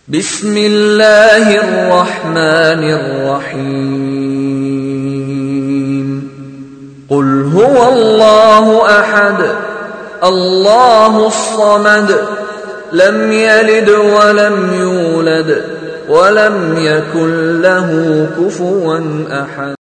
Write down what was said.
بسم الله الرحمن الرحيم قل هو الله أحد الله الصمد لم يلد ولم يولد ولم يكن له كفوا أحد.